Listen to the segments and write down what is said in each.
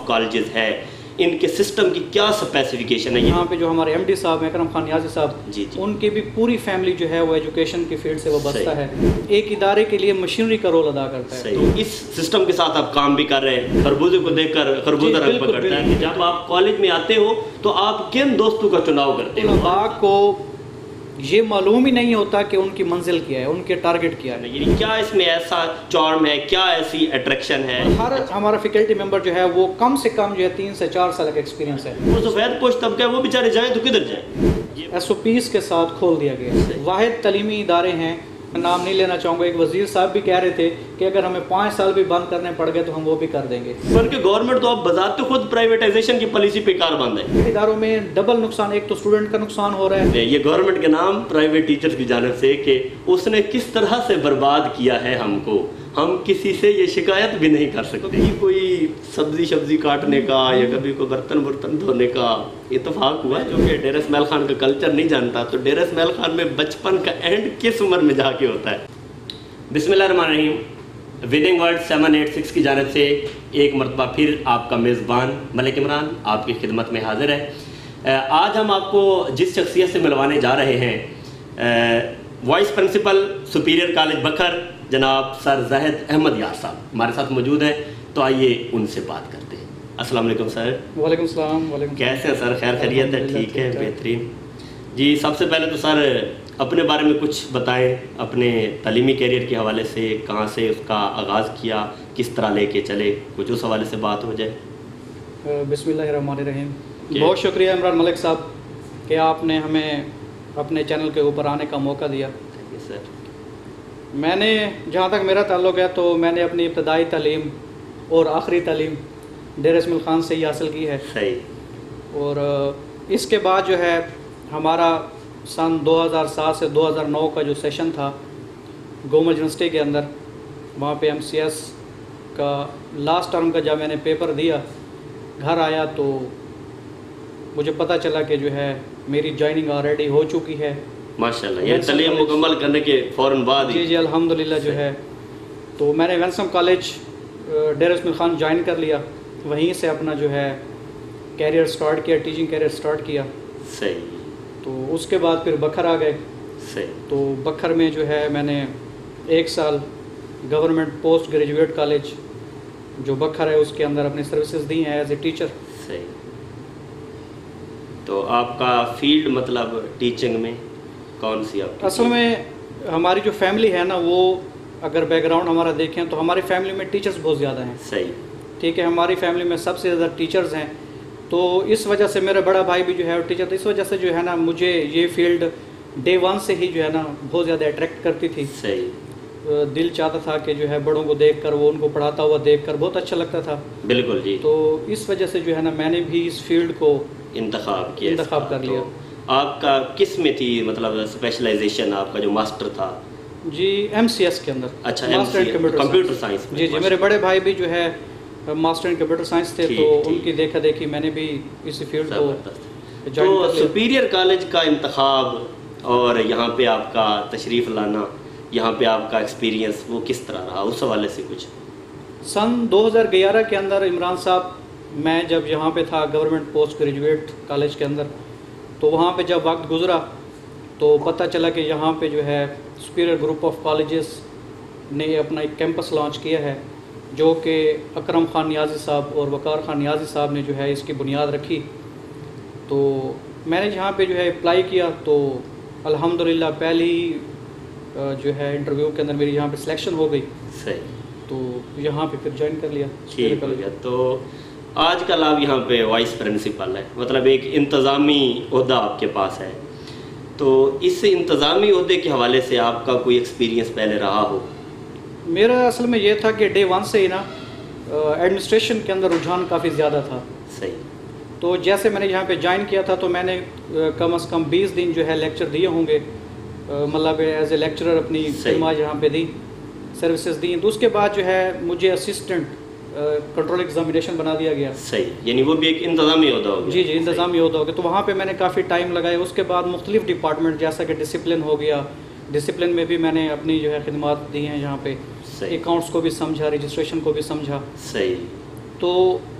Colleges ہے، ان کے system کی کیا اسپیسیفکیشن ہے؟ یہاں پہ جو ہمارے ایم ڈی صاحب ہیں اکرم خان نیازی صاحب، جی ان کی بھی پوری فیملی جو ہے وہ ایجوکیشن کی فیلڈ سے وابستہ ہے، ایک ادارے کے لیے مشینری کا رول ادا کرتا ہے۔ تو اس سسٹم کے ساتھ آپ کام بھی کر رہے ہیں، خربوزے کو دیکھ کر خربوزہ رنگ پکڑتا ہے۔ جب آپ کالج میں آتے ہو تو آپ کن دوستوں کا چناؤ کرتے ہو؟ طلباء کو یہ معلوم ہی نہیں ہوتا کہ ان کی منزل کیا ہے، ان کے ٹارگٹ کیا ہے، یعنی کیا اس میں ایسا چارم ہے، کیا ایسی اٹریکشن ہے؟ ہر ہمارا فیکلٹی ممبر جو ہے وہ کم سے کم جو ہے 3 سے 4 سال کا ایکسپیرینس ہے۔ وہ سفید پوش طبقہ ہے، وہ بیچارے جائیں تو کدھر جائیں؟ ایس او پیز کے ساتھ کھول دیا گیا۔ واحد تعلیمی ادارے ہیں، نام نہیں لینا چاہوں گا، ایک وزیر صاحب بھی کہہ رہے تھے کہ اگر ہمیں 5 سال بھی بند کرنے پڑ گئے تو ہم وہ بھی کر دیں گے، بلکہ گورنمنٹ تو اب بذات خود پرائیویٹائزیشن کی پالیسی پہ کاربند ہے۔ اداروں میں ڈبل نقصان، ایک تو اسٹوڈنٹ کا نقصان ہو رہا ہے، یہ گورنمنٹ کے نام پرائیویٹ ٹیچرز کی جانب سے کہ اس نے کس طرح سے برباد کیا ہے ہم کو، ہم کسی سے یہ شکایت بھی نہیں کر سکتے۔ کوئی سبزی کاٹنے کا یا کبھی کوئی برتن دھونے کا اتفاق ہوا جو کہ ڈیرہ اسماعیل خان کا کلچر نہیں جانتا، تو ڈیرہ اسماعیل خان میں بچپن کا اینڈ کس عمر میں جا کے ہوتا ہے؟ بسم اللہ الرحمن الرحیم۔ ودنگ ورلڈ 786 کی جانب سے ایک مرتبہ پھر آپ کا میزبان ملک عمران آپ کی خدمت میں حاضر ہے۔ آج ہم آپ کو جس شخصیت سے ملوانے جا رہے ہیں، وائس پرنسپل سپیریئر کالج بکھر جناب سر زاہد احمد یار صاحب ہمارے ساتھ موجود ہیں، تو آئیے ان سے بات کرتے ہیں۔ السلام علیکم سر۔ وعلیکم السلام۔ وعلیکم السلام۔ کیسے ہیں سر؟ خیر خیریت ہے؟ ٹھیک ہے، بہترین۔ جی سب سے پہلے تو سر اپنے بارے میں کچھ بتائیں، اپنے تعلیمی کیریئر کے حوالے سے، کہاں سے اس کا آغاز کیا، کس طرح لے کے چلے، کچھ اس حوالے سے بات ہو جائے۔ بسم اللہ الرحمن الرحیم۔ بہت شکریہ عمران ملک صاحب کہ آپ نے ہمیں اپنے چینل کے اوپر آنے کا موقع دیا۔ سر میں نے جہاں تک میرا تعلق ہے تو میں نے اپنی ابتدائی تعلیم اور آخری تعلیم ڈیرہ اسماعیل خان سے ہی حاصل کی ہے۔ صحیح۔ اور اس کے بعد جو ہے ہمارا سن 2007 سے 2009 کا جو سیشن تھا گورنمنٹ یونیورسٹی کے اندر، وہاں پہ ایم سی ایس کا لاسٹ ٹرم کا جب میں نے پیپر دیا، گھر آیا تو مجھے پتہ چلا کہ جو ہے میری جوائننگ آلریڈی ہو چکی ہے۔ ماشاءاللہ، یہ تعلیم مکمل کرنے کے فوراً بعد جی الحمدللہ جو ہے تو میں نے winsome college Dera Ismail Khan join کر لیا، وہیں سے اپنا جو ہے کیریئر سٹارٹ کیا، ٹیچنگ کیریئر سٹارٹ کیا۔ صحیح۔ تو اس کے بعد پھر بکھر آ گئے۔ صحیح۔ تو بکھر میں جو ہے میں نے 1 سال گورنمنٹ پوسٹ گریجویٹ کالج جو بکھر ہے اس کے اندر اپنی سروسز دی ہیں ایز اے ٹیچر۔ صحیح۔ تو آپ کا فیلڈ مطلب ٹیچنگ میں کون سی آپ کی؟ اصل میں ہماری جو فیملی ہے نا، وہ اگر بیک گراؤنڈ ہمارا دیکھیں تو ہماری فیملی میں ٹیچرز بہت زیادہ ہیں۔ صحیح۔ ٹھیک ہے، ہماری فیملی میں سب سے زیادہ ٹیچرز ہیں، تو اس وجہ سے میرا بڑا بھائی بھی جو ہے ٹیچر، تو اس وجہ سے جو ہے نا مجھے یہ فیلڈ ڈے 1 سے ہی جو ہے نا بہت زیادہ اٹریکٹ کرتی تھی۔ صحیح۔ دل چاہتا تھا کہ جو ہے بڑوں کو دیکھ کر، وہ ان کو پڑھاتا ہوا دیکھ کر بہت اچھا لگتا تھا۔ بالکل جی۔ تو اس وجہ سے جو ہے نا میں نے بھی اس فیلڈ کو انتخاب کر لیا۔ آپ کا کس میں تھی مطلب اسپیشلائزیشن آپ کا جو ماسٹر تھا؟ جی ایم سی ایس کے اندر۔ اچھا، کمپیوٹر سائنس میں۔ جی جی، میرے بڑے بھائی بھی جو ہے ماسٹر ان کمپیوٹر سائنس تھے، تو ان کی دیکھا دیکھی میں نے بھی اسی فیلڈ کو جوائن کر لیا۔ سپیریئر کالج کا انتخاب اور یہاں پہ آپ کا تشریف لانا، یہاں پہ آپ کا ایکسپیرینس وہ کس طرح رہا، اس حوالے سے کچھ؟ سن 2011 کے اندر عمران صاحب، میں جب یہاں پہ تھا گورنمنٹ پوسٹ گریجویٹ کالج کے اندر، تو وہاں پہ جب وقت گزرا تو پتہ چلا کہ یہاں پہ جو ہے سپیریئر گروپ آف کالجز نے اپنا ایک کیمپس لانچ کیا ہے، جو کہ اکرم خان نیازی صاحب اور وقار خان نیازی صاحب نے جو ہے اس کی بنیاد رکھی۔ تو میں نے یہاں پہ جو ہے اپلائی کیا، تو الحمدللہ پہلی جو ہے انٹرویو کے اندر میری یہاں پہ سلیکشن ہو گئی۔ صحیح۔ تو یہاں پہ پھر جوائن کر لیا۔ ٹھیک ہو گیا۔ تو آج کل آپ یہاں پہ وائس پرنسپل ہے، مطلب ایک انتظامی عہدہ آپ کے پاس ہے، تو اس انتظامی عہدے کے حوالے سے آپ کا کوئی ایکسپیرینس پہلے رہا ہو؟ میرا اصل میں یہ تھا کہ ڈے 1 سے ہی نا ایڈمنسٹریشن کے اندر رجحان کافی زیادہ تھا۔ صحیح۔ تو جیسے میں نے یہاں پہ جوائن کیا تھا تو میں نے کم از کم 20 دن جو ہے لیکچر دیے ہوں گے، مطلب ایز اے لیکچرر اپنی خدمات یہاں پہ دی، سروسز دی۔ تو اس کے بعد جو ہے مجھے اسسٹنٹ کنٹرول ایگزامینیشن بنا دیا گیا۔ صحیح، یعنی وہ بھی ایک انتظامی عہدہ ہو گیا۔ جی جی، انتظامی عہدہ ہو گیا۔ تو وہاں پہ میں نے کافی ٹائم لگایا۔ اس کے بعد مختلف ڈپارٹمنٹ جیسا کہ ڈسپلن ہو گیا، ڈسپلن میں بھی میں نے اپنی جو ہے خدمات دی ہیں، یہاں پہ اکاؤنٹس کو بھی سمجھا، رجسٹریشن کو بھی سمجھا۔ صحیح۔ تو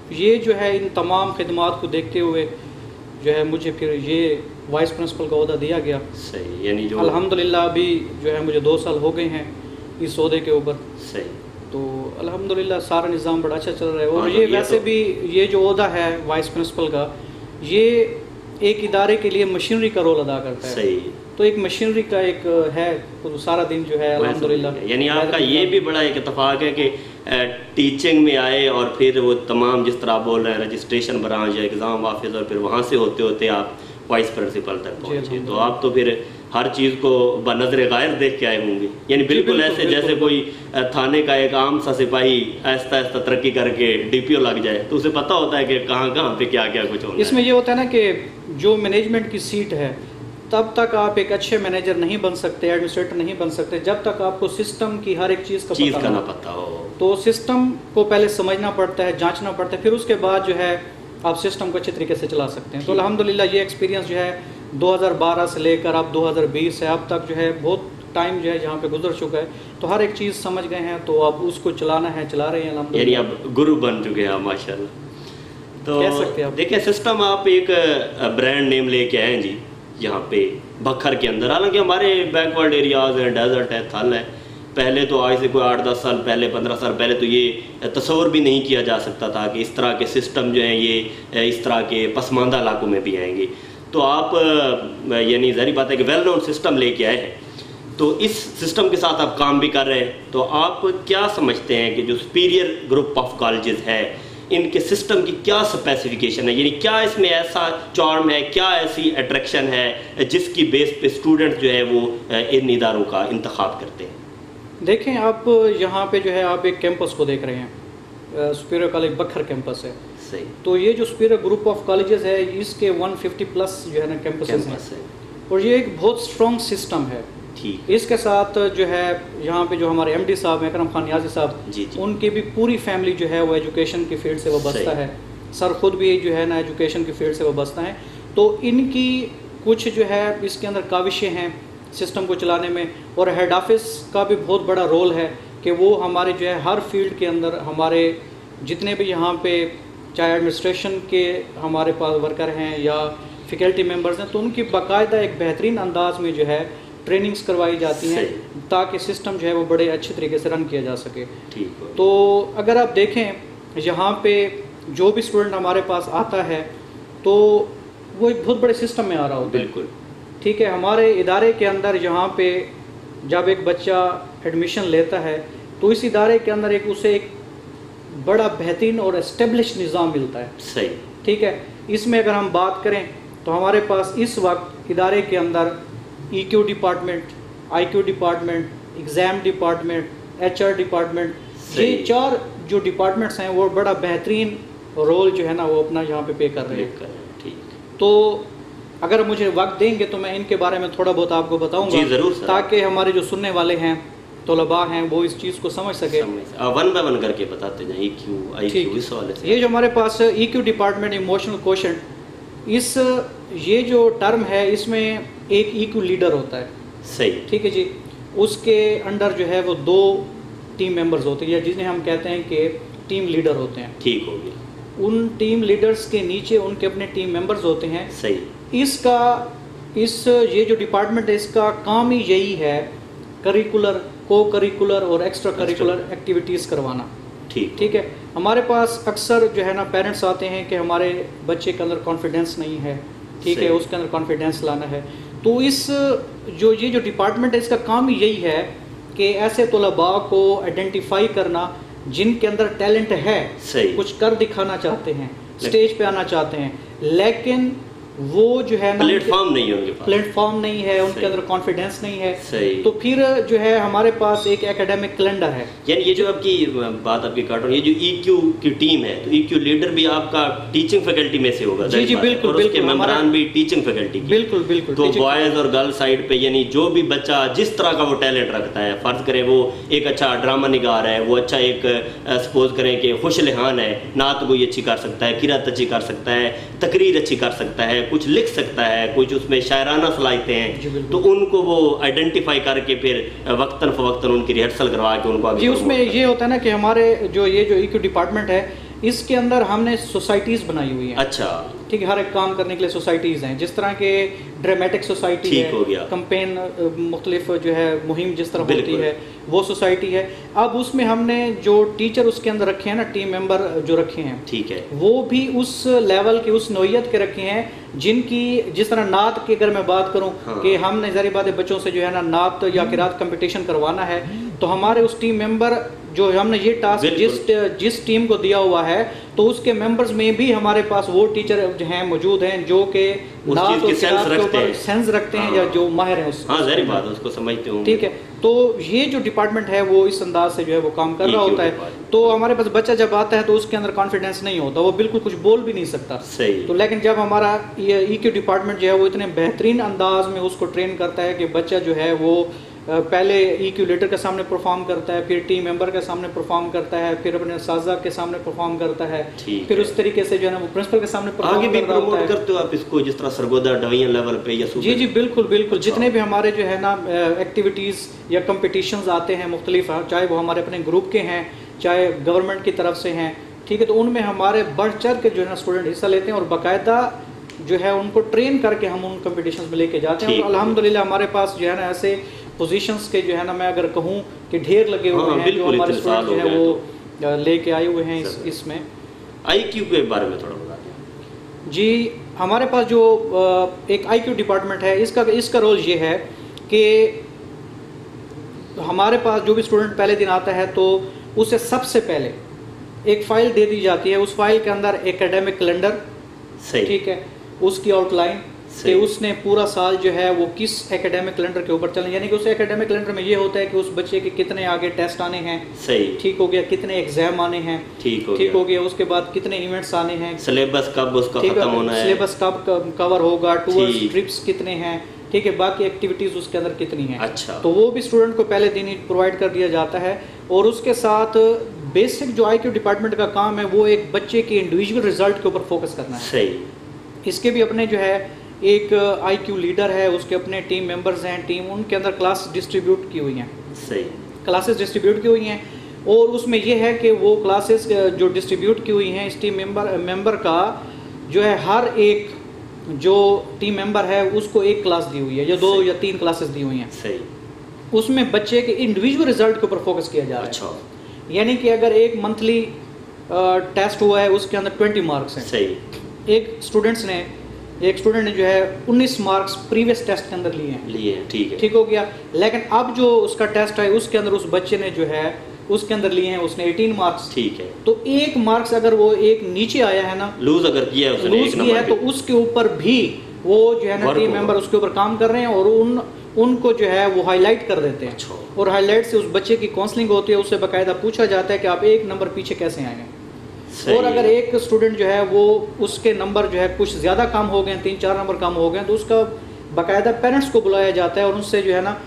یہ جو ہے ان تمام خدمات کو دیکھتے ہوئے جو ہے مجھے پھر یہ وائس پرنسپل کا عہدہ دیا گیا. صحیح. یعنی جو الحمدللہ ابھی جو ہے مجھے 2 سال ہو گئے ہیں اس عہدے کے اوپر. صحیح. تو الحمدللہ سارا نظام بڑا اچھا چل رہا ہے. اور یہ ویسے بھی یہ جو عہدہ ہے وائس پرنسپل کا، یہ ایک ادارے کے لیے مشینری کا رول ادا کرتا ہے. صحیح. تو ایک مشینری کا ایک ہے تو سارا دن جو ہے الحمدللہ. یعنی آپ کا یہ بھی بڑا ایک اتفاق ہے کہ ٹیچنگ میں آئے اور پھر وہ تمام جس طرح آپ بول رہے ہیں رجسٹریشن برانچ یا ایگزام آفس، اور پھر وہاں سے ہوتے ہوتے آپ وائس پرنسپل تک پہنچے. تو آپ تو پھر ہر چیز کو بنظر غائر دیکھ کے آئے ہوں گے. یعنی بالکل ایسے جیسے کوئی تھانے کا ایک عام سا سپاہی آہستہ آہستہ ترقی کر کے ڈی پی او لگ جائے تو اسے پتہ ہوتا ہے کہ کہاں کہاں پہ کیا کیا کچھ ہونا ہے. اس میں یہ ہوتا ہے نا کہ جو مینجمنٹ کی سیٹ ہے تب تک آپ ایک اچھے مینیجر نہیں بن سکتے، ایڈمنسٹریٹر نہیں بن سکتے جب تک آپ کو سسٹم کی ہر ایک چیز کا نہ پتہ ہو. تو سسٹم کو پہلے سمجھنا پڑتا ہے، جانچنا پڑتا ہے، پھر اس کے بعد جو ہے آپ سسٹم کو اچھے طریقے سے چلا سکتے ہیں. تو الحمدللہ یہ ایکسپیرینس جو ہے 2012 سے لے کر اب 2020 سے اب تک جو ہے بہت ٹائم جو ہے جہاں پہ گزر چکا ہے. تو ہر ایک چیز سمجھ گئے ہیں، تو اب اس کو چلانا ہے، چلا رہے ہیں الحمدللہ. یعنی اب گرو بن چکے ہیں ماشاءاللہ. تو کہہ سکتے ہیں دیکھیں سسٹم آپ ایک برانڈ نیم لے کے آئے جی یہاں پہ بکھر کے اندر. حالانکہ ہمارے بیکورڈ ایریاز ہیں، ڈیزرٹ ہے، تھل ہے. پہلے تو آج سے کوئی 8-10 سال پہلے 15 سال پہلے تو یہ تصور بھی نہیں کیا جا سکتا تھا کہ اس طرح کے سسٹم جو ہیں یہ اس طرح کے پسماندہ علاقوں میں بھی آئیں گے. تو آپ یعنی ظاہری بات ہے کہ ویل نون سسٹم لے کے آئے ہیں، تو اس سسٹم کے ساتھ آپ کام بھی کر رہے ہیں. تو آپ کیا سمجھتے ہیں کہ جو سپیریئر گروپ آف کالجز ہے ان کے سسٹم کی کیا سپیسیفیکیشن ہے؟ یعنی کیا اس میں ایسا چارم ہے، کیا ایسی اٹریکشن ہے جس کی بیس پہ اسٹوڈنٹ جو ہے وہ ان اداروں کا انتخاب کرتے ہیں؟ دیکھیں آپ یہاں پہ جو ہے آپ ایک کیمپس کو دیکھ رہے ہیں، سپیریئر کالج بکھر کیمپس ہے. صحیح. تو یہ جو سپیریئر گروپ آف کالجز ہے اس کے 150 پلس جو ہے نا کیمپسز ہیں، اور یہ ایک بہت اسٹرانگ سسٹم ہے. اس کے ساتھ جو ہے یہاں پہ جو ہمارے ایم ڈی صاحب ہیں اکرم خان نیازی صاحب، ان کی بھی پوری فیملی جو ہے وہ ایجوکیشن کی فیلڈ سے وابستہ ہے. سر خود بھی جو ہے نا ایجوکیشن کی فیلڈ سے وابستہ ہیں. تو ان کی کچھ جو ہے اس کے اندر کاوشیں ہیں سسٹم کو چلانے میں، اور ہیڈ آفس کا بھی بہت بڑا رول ہے کہ وہ ہمارے جو ہے ہر فیلڈ کے اندر ہمارے جتنے بھی یہاں پہ چاہے ایڈمنسٹریشن کے ہمارے پاس ورکر ہیں یا فیکلٹی ممبرز ہیں، تو ان کی باقاعدہ ایک بہترین انداز میں جو ہے ٹریننگز کروائی جاتی ہیں تاکہ سسٹم جو ہے وہ بڑے اچھے طریقے سے رن کیا جا سکے. تو اگر آپ دیکھیں یہاں پہ جو بھی اسٹوڈنٹ ہمارے پاس آتا ہے تو وہ ایک بہت بڑے سسٹم میں آ رہا ہوتا ہے. بالکل ٹھیک ہے. ہمارے ادارے کے اندر یہاں پہ جب ایک بچہ ایڈمیشن لیتا ہے تو اس ادارے کے اندر اسے ایک بڑا بہترین اور اسٹیبلش نظام ملتا ہے. صحیح. ٹھیک ہے. اس میں اگر ہم بات کریں تو ہمارے پاس اس وقت ادارے کے اندر E Q department, I Q department, exam department, H R department, یہ 4 جو ڈپارٹمنٹس ہیں وہ بڑا بہترین رول جو ہے نا وہ اپنا یہاں پہ پے کر رہے ہیں. تو اگر مجھے وقت دیں گے تو میں ان کے بارے میں تھوڑا بہت آپ کو بتاؤں گا. ضرور تاکہ ہمارے جو سننے والے ہیں طلباء ہیں وہ اس چیز کو سمجھ سکے. ون بائی ون کر کے بتاتے ہیں. ای کیو، آئی کیو، اس حوالے سے یہ جو ہمارے پاس E Q department emotional quotient, یہ جو ٹرم ہے اس میں ایک ای کیو لیڈر ہوتا ہے. صحیح. ٹھیک ہے جی. اس کے انڈر جو ہے وہ 2 ٹیم ممبرز ہوتے ہیں یا جنہیں ہم کہتے ہیں کہ ٹیم لیڈر ہوتے ہیں. ٹھیک ہو گیا. ان ٹیم لیڈرز کے نیچے ان کے اپنے ٹیم ممبرز ہوتے ہیں. صحیح. یہ جو ڈپارٹمنٹ ہے اس کا کام ہی یہی ہے کریکولر، کو کریکولر اور ایکسٹرا کریکولر ایکٹیویٹیز کروانا. ٹھیک ہے. ہمارے پاس اکثر جو ہے نا پیرنٹس آتے ہیں کہ ہمارے بچے کے اندر کانفیڈنس نہیں ہے. ٹھیک ہے. اس کے اندر کانفیڈنس لانا ہے. تو یہ جو ڈپارٹمنٹ ہے اس کا کام ہی یہی ہے کہ ایسے طلباء کو آئیڈینٹیفائی کرنا جن کے اندر ٹیلنٹ ہے، کچھ کر دکھانا چاہتے ہیں، اسٹیج پہ آنا چاہتے ہیں، لیکن وہ جو ہے نا پلیٹ فارم نہیں ہے، ان کے اندر کانفیڈنس نہیں ہے. تو پھر جو ہے ہمارے پاس ایک ایکیڈیمک کیلنڈر ہے. یعنی یہ جو آپ کی بات آپ کی کاٹ رہا ہوں، یہ جو ای کیو کی ٹیم ہے تو ای کیو لیڈر بھی آپ کا ٹیچنگ فیکلٹی میں سے ہوگا. جی بالکل. اور اس کے ممبران بھی ٹیچنگ فیکلٹی. بالکل بالکل. تو بوائز اور گرل سائڈ پہ یعنی جو بھی بچہ جس طرح کا وہ ٹیلنٹ رکھتا ہے، فرض کریں وہ ایک اچھا ڈرامہ نگار ہے، وہ اچھا ایک سپوز کریں کہ خوش لحان ہے، نعت گوئی اچھی کر سکتا ہے، قرات اچھی کر سکتا ہے، تقریر اچھی کر سکتا ہے، کچھ لکھ سکتا ہے، کچھ اس میں شاعرانہ صلاحیتیں ہیں، تو ان کو وہ آئیڈینٹیفائی کر کے پھر وقتاً فوقتاً ان کی ریہرسل کروا کے ان کو آگے. جی اس میں یہ ہوتا ہے نا کہ ہمارے جو ای کیو ڈپارٹمنٹ ہے اس کے اندر ہم نے سوسائٹیز بنائی ہوئی ہیں. اچھا ٹھیک ہے, ہر ایک کام کرنے کے لیے سوسائٹیز ہیں, جس طرح کے ڈرامیٹک سوسائٹی ہے, کمپین مختلف جو ہے مہم جس طرح ہوتی ہے وہ سوسائٹی ہے. اب اس میں ہم نے جو ٹیچر اس کے اندر رکھے ہیں نا, ٹیم ممبر جو رکھے ہیں, ٹھیک ہے, وہ بھی اس لیول کے, اس نوعیت کے رکھے ہیں جن کی, جس طرح نعت کی اگر میں بات کروں کہ ہم نے ظاہر بات ہے بچوں سے جو ہے نا نعت یا قرات کمپٹیشن کروانا ہے, تو ہمارے اس ٹیم ممبر جو ہم نے یہ ٹاسک جس ٹیم کو دیا ہوا ہے تو اس کے ممبرز میں بھی ہمارے پاس وہ ٹیچر جو ہیں موجود ہیں جو کہ نعت اور قرات کے اوپر سینس رکھتے ہیں یا جو ماہر ہیں اس. ہاں ظاہر بات ہے, اس کو سمجھتے ہوں. ٹھیک ہے, تو یہ جو ڈپارٹمنٹ ہے وہ اس انداز سے جو ہے وہ کام کر رہا ہوتا ہے. تو ہمارے پاس بچہ جب آتا ہے تو اس کے اندر کانفیڈنس نہیں ہوتا, وہ بالکل کچھ بول بھی نہیں سکتا. صحیح. تو لیکن جب ہمارا ای کیو ڈپارٹمنٹ جو ہے وہ اتنے بہترین انداز میں اس کو ٹرین کرتا ہے کہ بچہ جو ہے وہ پہلے ای کیو لیٹر کے سامنے پرفارم کرتا ہے, پھر ٹیم ممبر کے سامنے پرفارم کرتا ہے, پھر اپنے اساتذہ کے سامنے پرفارم کرتا ہے, پھر اس طریقے سے جو ہے نا وہ پرنسپل کے سامنے پرفارم آگے بھی پروموٹ کرتے ہو آپ اس کو, جس طرح سرگودا ڈویژن لیول پہ یا صوبے. جی جی بالکل بالکل, جتنے بھی ہمارے جو ہے نا ایکٹیویٹیز یا کمپٹیشنز آتے ہیں مختلف, چاہے وہ ہمارے اپنے گروپ کے ہیں چاہے گورنمنٹ کی طرف سے ہیں, ٹھیک ہے, تو ان میں ہمارے بڑھ چڑھ کے جو ہے نا اسٹوڈنٹ حصہ لیتے ہیں اور باقاعدہ جو ہے ان کو ٹرین کر کے ہم ان کمپٹیشنز میں لے کے جاتے ہیں. اور الحمدللہ ہمارے پاس جو ہے نا ایسے پوزیشنز کے جو ہے نا میں اگر کہوں کہ ڈھیر لگے ہوئے ہیں جو ہمارے اسٹوڈنٹ جو ہے وہ لے کے آئے ہوئے ہیں اس میں. آئی کیو کے بارے میں تھوڑا بتا دیں. جی ہمارے پاس جو ایک آئی کیو ڈپارٹمنٹ ہے, اس کا رول یہ ہے کہ ہمارے پاس جو بھی اسٹوڈنٹ پہلے دن آتا ہے تو اسے سب سے پہلے ایک فائل دے دی جاتی ہے. اس فائل کے اندر ایکیڈیمک کیلنڈر, ٹھیک ہے, اس کی آؤٹ لائن کہ اس نے پورا سال جو ہے وہ کس ایکیڈیمک کیلنڈر کے اوپر چلنا, یعنی کہ اس ایکیڈیمک کیلنڈر میں یہ ہوتا ہے کہ اس بچے کے کتنے آگے ٹیسٹ آنے ہیں, ٹھیک ہو گیا, کتنے ایگزام آنے ہیں, ٹھیک ہو گیا, اس کے بعد کتنے ایونٹس آنے ہیں, سلیبس کب اس کا ختم ہونا ہے, سلیبس کب کور ہوگا, ٹورز ٹرپس کتنے ہیں, ٹھیک ہے, باقی ایکٹیویٹیز اس کے اندر کتنی ہیں. اچھا, تو وہ بھی اسٹوڈنٹ کو پہلے دن ہی پرووائڈ کر دیا جاتا ہے. اور اس کے ساتھ بیسک جو آئی کیو ڈپارٹمنٹ کا کام ہے وہ ایک بچے کے انڈیویجول ریزلٹ کے اوپر فوکس کرنا ہے. صحیح. اس کے بھی اپنے جو ہے ایک آئی کیو لیڈر ہے, اس کے اپنے ٹیم ممبرز ہیں, ٹیم ان کے اندر کلاس ڈسٹریبیوٹ کی ہوئی ہیں. صحیح. کلاسز ڈسٹریبیوٹ کی ہوئی ہیں اور اس میں یہ ہے کہ وہ کلاسز جو ڈسٹریبیوٹ کی ہوئی ہیں اس ٹیم ممبر کا جو ہے ہر ایک جو ٹیم ممبر ہے اس کو ایک کلاس دی ہوئی ہے یا 2 یا 3 کلاسز دی ہوئی ہیں. صحیح. اس میں بچے کے انڈیویجول ریزلٹ کے اوپر فوکس کیا جا رہا ہے. اچھا. یعنی کہ اگر ایک منتھلی ٹیسٹ ہوا ہے اس کے اندر 20 مارکس ہیں. صحیح. ایک اسٹوڈنٹ نے جو ہے 19 مارکس پریویس ٹیسٹ کے اندر لیے ہیں. ٹھیک ہے, ٹھیک ہو گیا. لیکن اب جو اس کا ٹیسٹ ہے اس کے اندر اس بچے نے جو ہے اس کے اندر لیے ہیں اس نے 18 مارکس. ٹھیک ہے. تو ایک مارکس اگر وہ ایک نیچے آیا ہے نا, لوز اگر کیا ہے تو اس کے اوپر بھی وہ جو ہے نا ٹیم ممبر اس کے اوپر کام کر رہے ہیں اور ان کو جو ہے وہ ہائی لائٹ کر دیتے ہیں. اور ہائی لائٹ سے اس بچے کی کاؤنسلنگ ہوتی ہے, اس سے باقاعدہ پوچھا جاتا ہے کہ آپ 1 نمبر پیچھے کیسے آئے ہیں. اور اگر ایک اسٹوڈنٹ جو ہے وہ اس کے نمبر جو ہے کچھ زیادہ کم ہو گئے, 3-4 نمبر کم ہو گئے, تو اس کا باقاعدہ پیرنٹس کو بلایا جاتا ہے اور ان سے جو ہے نا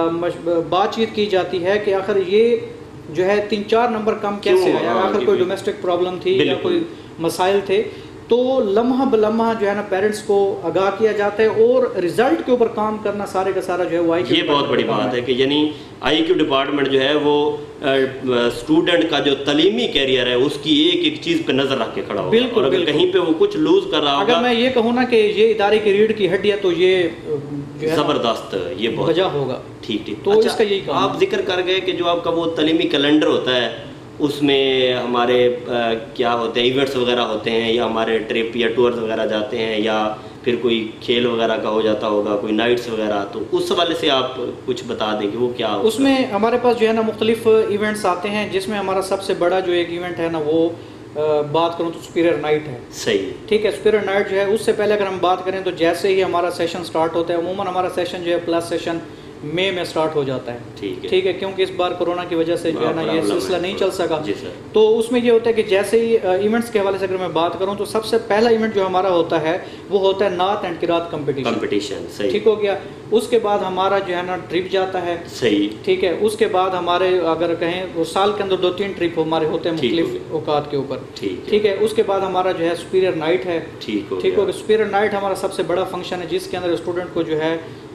بات چیت کی جاتی ہے کہ آخر یہ جو ہے 3-4 نمبر کم کیسے آیا, آخر کوئی ڈومیسٹک پرابلم تھی یا کوئی مسائل تھے. تو لمحہ بلمحہ جو ہے نا پیرنٹس کو آگاہ کیا جاتا ہے اور رزلٹ کے اوپر کام کرنا سارے کا سارا جو ہے وہ آئی کیو. یہ بہت بڑی بات ہے کہ یعنی آئی کیو ڈپارٹمنٹ جو ہے وہ اسٹوڈنٹ کا جو تعلیمی کیریئر ہے اس کی ایک ایک چیز پہ نظر رکھ کے کھڑا ہوگا. بالکل, اگر کہیں پہ وہ کچھ لوز کر رہا ہوگا, اگر میں یہ کہوں نا کہ یہ ادارے کی ریڑھ کی ہڈی ہے تو یہ زبردست, یہ بہت وجہ ہوگا. ٹھیک. تو اس کا یہی کام. آپ ذکر کر گئے کہ جو آپ کا وہ تعلیمی کیلنڈر ہوتا ہے اس میں ہمارے کیا ہوتے ہیں, ایونٹس وغیرہ ہوتے ہیں یا ہمارے ٹرپ یا ٹورز وغیرہ جاتے ہیں یا پھر کوئی کھیل وغیرہ کا ہو جاتا ہوگا, کوئی نائٹس وغیرہ, تو اس حوالے سے آپ کچھ بتا دیں کہ وہ کیا ہوگا. اس میں ہمارے پاس جو ہے نا مختلف ایونٹس آتے ہیں جس میں ہمارا سب سے بڑا جو ایک ایونٹ ہے نا وہ بات کروں تو سپیریئر نائٹ ہے. صحیح. ٹھیک ہے. سپیریئر نائٹ جو ہے اس سے پہلے اگر ہم بات کریں تو جیسے ہی ہمارا سیشن سٹارٹ ہوتا ہے, عموماً ہمارا سیشن جو ہے پلس سیشن مئی میں سٹارٹ ہو جاتا ہے. ٹھیک ہے, کیونکہ اس بار کورونا کی وجہ سے جو ہے نا یہ سلسلہ نہیں چل سکا. تو اس میں یہ ہوتا ہے کہ جیسے ہی ایونٹس کے حوالے سے اگر میں بات کروں تو سب سے پہلا ایونٹ جو ہمارا ہوتا ہے وہ ہوتا ہے نعت اینڈ قرات کمپٹیشن. ٹھیک ہو گیا. اس کے بعد ہمارا جو ہے نا ٹرپ جاتا ہے. صحیح. ٹھیک ہے. اس کے بعد ہمارے اگر کہیں وہ سال کے اندر 2-3 ٹرپ ہمارے ہوتے ہیں مختلف اوقات کے اوپر. ٹھیک ہے. اس کے بعد ہمارا جو ہے سپیریئر نائٹ ہے. ٹھیک ہو گیا. سپیریئر نائٹ ہمارا سب سے بڑا فنکشن ہے جس کے اندر اسٹوڈنٹ کو جو ہے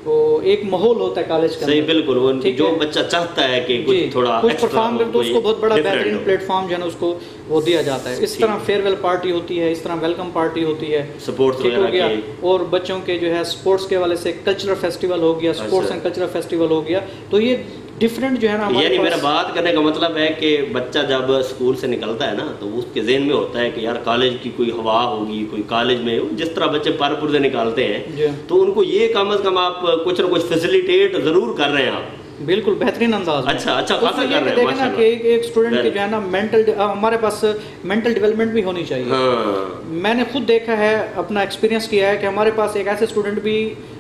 ایک ماحول ہوتا ہے کالج کے صحیح اندر. بالکل, وہ جو بچہ چاہتا ہے کہ کچھ تھوڑا کچھ پرفارم کرے تو اس کو بہت بڑا بہترین پلیٹ فارم جو ہے نا اس کو وہ دیا جاتا ہے. اس طرح فیئر ویل پارٹی ہوتی ہے, اس طرح ویلکم پارٹی ہوتی ہے, سپورٹس ہو گیا, وغیرہ, اور بچوں کے جو ہے سپورٹس کے حوالے سے کلچرل فیسٹیول ہو گیا, سپورٹس اینڈ کلچرل فیسٹیول ہو گیا. تو یہ ڈفرینٹ جو ہے نا, یعنی میرا بات کرنے کا مطلب ہے کہ بچہ جب اسکول سے نکلتا ہے نا تو اس کے ذہن میں ہوتا ہے کہ یار کالج کی کوئی ہوا ہوگی, کوئی کالج میں جس طرح بچے پر پرزے نکالتے ہیں تو ان کو یہ کم از کم آپ کچھ نہ کچھ فیسیلیٹیٹ ضرور کر رہے ہیں آپ. بالکل بہترین انداز. اچھا خاصا کر رہے ہیں نا کہ ایک اسٹوڈنٹ کی جو ہے نا مینٹل, ہمارے پاس مینٹل ڈیولپمنٹ بھی ہونی چاہیے. میں نے خود دیکھا ہے, اپنا ایکسپیرینس کیا ہے کہ ہمارے پاس ایک ایسے اسٹوڈنٹ بھی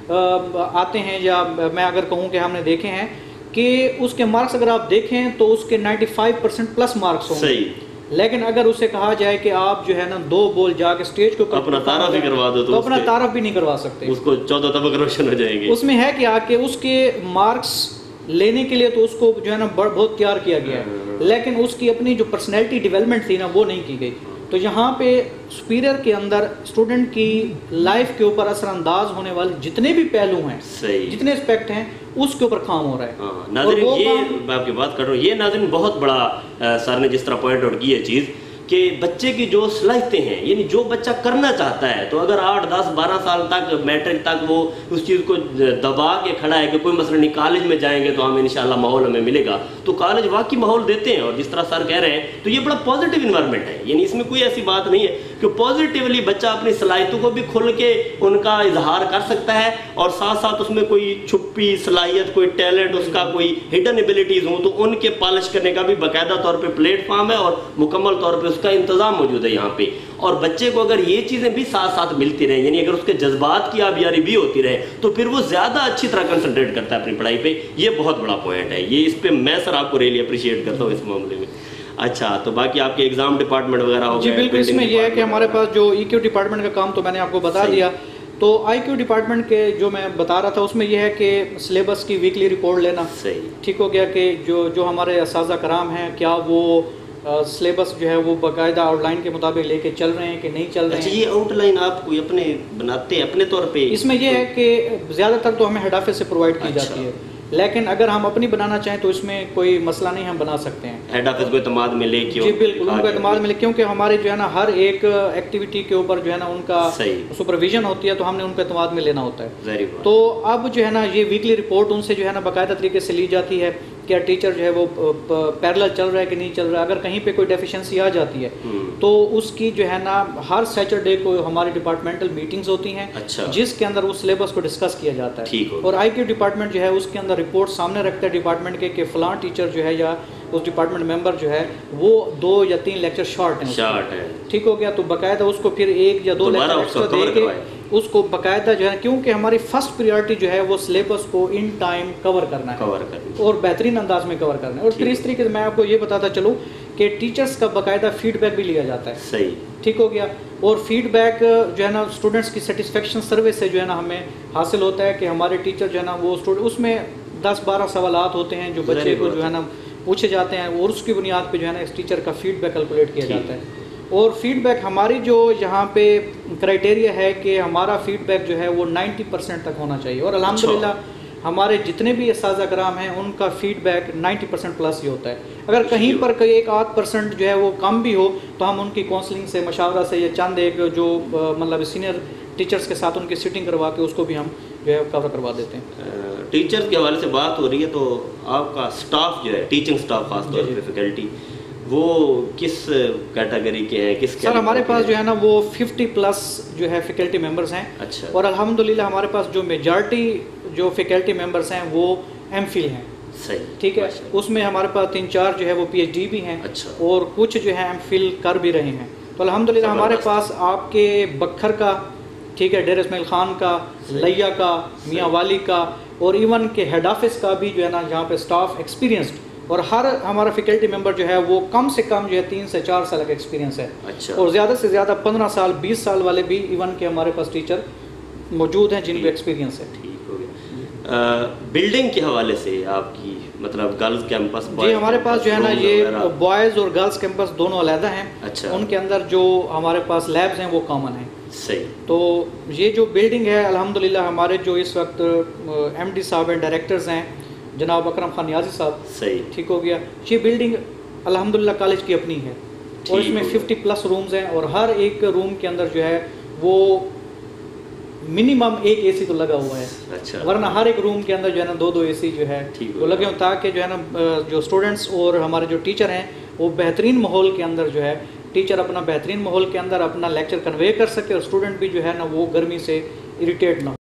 آتے ہیں, یا میں اگر کہوں کہ ہم نے دیکھے ہیں کہ اس کے مارکس اگر آپ دیکھیں تو اس کے 95% پلس مارکس ہوں. صحیح. لیکن اگر اسے کہا جائے کہ آپ جو ہے نا 2 بول جا کے اسٹیج کو اپنا تعارف بھی کروا دو تو اپنا تعارف بھی نہیں کروا سکتے, اس کو 14 طبق روشن ہو جائیں گے. اس میں ہے کہ آ کے اس کے مارکس لینے کے لیے تو اس کو جو ہے نا بہت تیار کیا گیا ہے, لیکن اس کی اپنی جو پرسنالٹی ڈیولپمنٹ تھی نا وہ نہیں کی گئی. تو یہاں پہ سپیریئر کے اندر اسٹوڈنٹ کی لائف کے اوپر اثر انداز ہونے والے جتنے بھی پہلو ہیں, جتنے اسپیکٹ ہیں, اس کے اوپر کام ہو رہا ہے. ناظرین یہ میں آپ کی بات کر رہا ہوں, یہ ناظرین بہت بڑا سر نے جس طرح پوائنٹ آؤٹ کی ہے چیز کہ بچے کی جو صلاحیتیں ہیں, یعنی جو بچہ کرنا چاہتا ہے, تو اگر 8 10 12 سال تک میٹرک تک وہ اس چیز کو دبا کے کھڑا ہے کہ کوئی مسئلہ نہیں, کالج میں جائیں گے تو ہم انشاءاللہ ماحول ہمیں ملے گا, تو کالج واقعی ماحول دیتے ہیں. اور جس طرح سر کہہ رہے ہیں تو یہ بڑا پازیٹیو انوائرمنٹ ہے, یعنی اس میں کوئی ایسی بات نہیں ہے کہ پازیٹیولی بچہ اپنی صلاحیتوں کو بھی کھل کے ان کا اظہار کر سکتا ہے, اور ساتھ ساتھ اس میں کوئی چھپی صلاحیت, کوئی ٹیلنٹ, اس کا کوئی ہڈن ایبلٹیز ہوں تو ان کے پالش کرنے کا بھی باقاعدہ طور پہ پلیٹ فارم ہے, اور مکمل طور پہ اس کا انتظام موجود ہے یہاں پہ. اور بچے کو اگر یہ چیزیں بھی ساتھ ساتھ ملتی رہیں, یعنی اگر اس کے جذبات کی آبیاری بھی ہوتی رہے, تو پھر وہ زیادہ اچھی طرح کنسنٹریٹ کرتا ہے اپنی پڑھائی پہ. یہ بہت بڑا پوائنٹ ہے, یہ اس پہ میں سر آپ کو ریئلی اپریشیٹ کرتا ہوں اس معاملے میں. اچھا, تو باقی آپ کے ایگزام ڈپارٹمنٹ وغیرہ ہو گئے. جی بالکل, اس میں یہ ہے کہ ہمارے پاس جو ای کیو ڈپارٹمنٹ کا کام تو میں نے آپ کو بتا دیا. تو آئی کیو ڈپارٹمنٹ کے جو میں بتا رہا تھا اس میں یہ ہے کہ سلیبس کی ویکلی رپورٹ لینا. صحیح. ٹھیک ہو گیا کہ جو ہمارے اساتذہ کرام ہیں کیا وہ سلیبس جو ہے وہ باقاعدہ آؤٹ لائن کے مطابق لے کے چل رہے ہیں کہ نہیں چل رہے ہیں. اچھا, یہ آؤٹ لائن آپ کوئی اپنے بناتے ہیں اپنے طور پہ؟ اس میں یہ ہے کہ زیادہ تر تو ہمیں ہیڈ آفس سے پرووائڈ کی جاتی ہے, لیکن اگر ہم اپنی بنانا چاہیں تو اس میں کوئی مسئلہ نہیں, ہم بنا سکتے ہیں. ہیڈ آفس کو اعتماد میں لے کے. جی بالکل, ان کو اعتماد میں لے, کیونکہ ہمارے جو ہے نا ہر ایک ایکٹیویٹی کے اوپر جو ہے نا ان کا سپرویژن ہوتی ہے, تو ہم نے ان کو اعتماد میں لینا ہوتا ہے. تو اب جو ہے نا یہ ویکلی رپورٹ ان سے جو ہے نا باقاعدہ طریقے سے لی جاتی ہے, کیا ٹیچر جو ہے وہ پیرلل چل رہا ہے کہ نہیں چل رہا ہے. اگر کہیں پہ کوئی ڈیفیشنسی آ جاتی ہے تو اس کی جو ہے نا ہر سیٹرڈے کو ہماری ڈپارٹمنٹل میٹنگز ہوتی ہیں, جس کے اندر اس سلیبس کو ڈسکس کیا جاتا ہے. اور آئی کیو ڈپارٹمنٹ جو ہے اس کے اندر رپورٹ سامنے رکھتا ہے ڈپارٹمنٹ کے کہ فلاں ٹیچر جو ہے یا اس ڈپارٹمنٹ ممبر جو ہے وہ 2 یا 3 لیکچر شارٹ ہیں. ٹھیک ہو گیا, تو باقاعدہ اس کو پھر 1 یا 2 لیکچر ایکسٹرا دے کے اس کو باقاعدہ جو ہے, کیونکہ ہماری فرسٹ پریورٹی جو ہے وہ سلیبس کو ان ٹائم کور کرنا ہے اور بہترین انداز میں کور کرنا ہے. اور پھر اس طریقے سے میں آپ کو یہ بتاتا چلوں کہ ٹیچرس کا باقاعدہ فیڈ بیک بھی لیا جاتا ہے. صحیح. ٹھیک ہو گیا, اور فیڈ بیک جو ہے نا اسٹوڈنٹس کی سیٹسفیکشن سروے سے جو ہے نا ہمیں حاصل ہوتا ہے کہ ہمارے ٹیچر جو ہے نا وہ اس میں 10-12 سوالات ہوتے ہیں جو بچے کو جو ہے نا پوچھے جاتے ہیں, اور اس کی بنیاد پہ جو ہے نا اس ٹیچر کا فیڈ بیک کیلکولیٹ کیا جاتا ہے. اور فیڈ بیک ہماری جو یہاں پہ کرائٹیریا ہے کہ ہمارا فیڈ بیک جو ہے وہ 90% تک ہونا چاہیے, اور الحمدللہ ہمارے جتنے بھی اساتذہ کرام ہیں ان کا فیڈ بیک 90% پلس ہی ہوتا ہے. اگر کہیں پر کوئی 1-8% جو ہے وہ کم بھی ہو تو ہم ان کی کاؤنسلنگ سے, مشاورہ سے, یا چند ایک جو مطلب سینئر ٹیچرز کے ساتھ ان کی سیٹنگ کروا کے اس کو بھی ہم جو ہے کور کروا دیتے ہیں. ٹیچرز کے حوالے سے بات ہو رہی ہے تو آپ کا سٹاف جو ہے, ٹیچنگ سٹاف خاص طور پہ فیکلٹی, وہ کس کیٹیگری کے ہیں, کس سر ہمارے پاس جو ہے نا وہ 50+ جو ہے فیکلٹی ممبرز ہیں. اچھا. اور الحمدللہ ہمارے پاس جو میجارٹی جو فیکلٹی ممبرز ہیں وہ ایم فل ہیں. صحیح. ٹھیک ہے, اس میں ہمارے پاس 3-4 جو ہے وہ PhD بھی ہیں. اچھا. اور کچھ جو ہے ایم فل کر بھی رہے ہیں. تو الحمدللہ ہمارے پاس آپ کے بکھر کا, ٹھیک ہے, ڈیر اسماعیل خان کا, لیا کا, میاں والی کا, اور ایون کے ہیڈ آفس کا بھی جو ہے نا جہاں پہ سٹاف ایکسپیرینسڈ, اور ہر ہمارا فیکلٹی ممبر جو ہے وہ کم سے کم جو ہے 3 سے 4 سال کا ایکسپیرینس ہے. اچھا. اور زیادہ سے زیادہ 15 سال 20 سال والے بھی ایون کے ہمارے پاس ٹیچر موجود ہیں جن کو ایکسپیرینس ہے. ٹھیک ہو گیا. بلڈنگ کے حوالے سے آپ کی مطلب گرلز کیمپس, جی ہمارے پاس جو ہے نا یہ بوائز اور گرلز کیمپس دونوں علیحدہ ہیں. اچھا. ان کے اندر جو ہمارے پاس لیبز ہیں وہ کامن ہیں. صحیح. تو یہ جو بلڈنگ ہے الحمدللہ ہمارے جو اس وقت ایم ڈی صاحب ہیں، ڈائریکٹرز ہیں جناب اکرم خان نیازی صاحب، صحیح. ٹھیک ہو گیا. یہ بلڈنگ الحمدللہ کالج کی اپنی ہے اور اس میں ٹھیک ہو 50+ رومز ہیں اور ہر ایک روم کے اندر جو ہے وہ منیمم ایک اے سی تو لگا ہوا ہے. اچھا. ورنہ ہر ایک روم کے اندر جو ہے نا 2 اے سی جو ہے ٹھیک وہ ہو لگے ہوں تاکہ جو ہے نا جو اسٹوڈنٹس اور ہمارے جو ٹیچر ہیں وہ بہترین ماحول کے اندر جو ہے ٹیچر اپنا بہترین ماحول کے اندر اپنا لیکچر کنوے کر سکے اور اسٹوڈنٹ بھی جو ہے نا وہ گرمی سے اریٹیٹ نہ ہو.